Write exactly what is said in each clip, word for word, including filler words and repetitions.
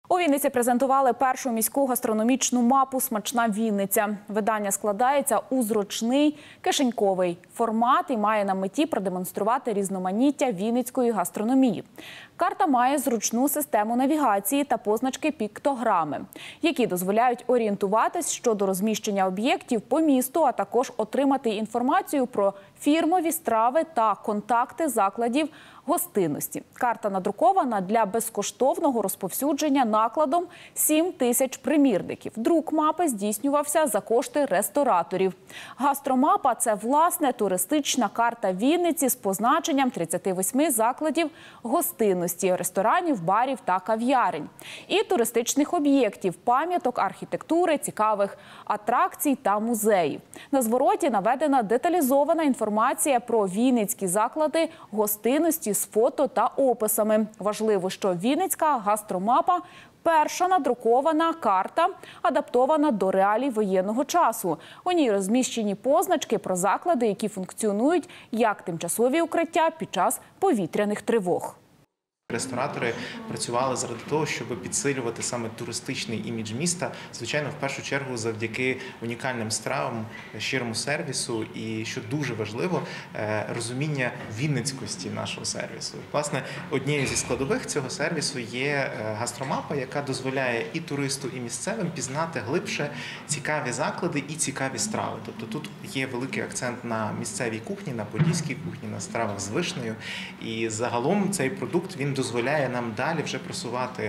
У Вінниці презентували першу міську гастрономічну мапу «Смачна Вінниця». Видання складається у зручний кишеньковий формат і має на меті продемонструвати різноманіття вінницької гастрономії. Карта має зручну систему навігації та позначки піктограми, які дозволяють орієнтуватись щодо розміщення об'єктів по місту, а також отримати інформацію про фірмові страви та контакти закладів гостинності. Карта надрукована для безкоштовного розповсюдження накладом сім тисяч примірників. Друк мапи здійснювався за кошти рестораторів. Гастромапа – це, власне, туристична карта Вінниці з позначенням тридцяти восьми закладів гостинності, ресторанів, барів та кав'ярень. І туристичних об'єктів, пам'яток архітектури, цікавих атракцій та музеїв. На звороті наведена деталізована інформація про вінницькі заклади гостинності з фото та описами. Важливо, що вінницька гастромапа – перша надрукована карта, адаптована до реалій воєнного часу. У ній розміщені позначки про заклади, які функціонують як тимчасові укриття під час повітряних тривог. Ресторатори працювали заради того, щоб підсилювати саме туристичний імідж міста, звичайно, в першу чергу завдяки унікальним стравам, щирому сервісу і, що дуже важливо, розуміння вінницькості нашого сервісу. Власне, однією зі складових цього сервісу є гастромапа, яка дозволяє і туристу, і місцевим пізнати глибше цікаві заклади і цікаві страви. Тобто тут є великий акцент на місцевій кухні, на подільській кухні, на стравах з вишнею. І загалом цей продукт, він дозволяє нам далі вже просувати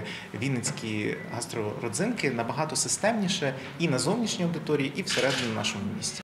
вінницькі гастрородзинки набагато системніше і на зовнішній аудиторії, і всередині нашого міста.